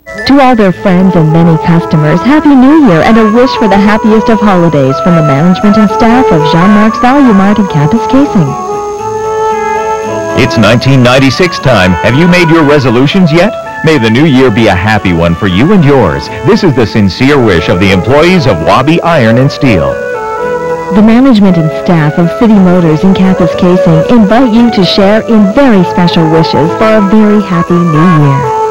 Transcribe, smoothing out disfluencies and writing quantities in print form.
To all their friends and many customers, Happy New Year and a wish for the happiest of holidays from the management and staff of Jean-Marc's Valu Mart in Kapuskasing. It's 1996 time. Have you made your resolutions yet? May the new year be a happy one for you and yours. This is the sincere wish of the employees of Wabi Iron and Steel. The management and staff of City Motors in Kapuskasing invite you to share in very special wishes for a very happy new year.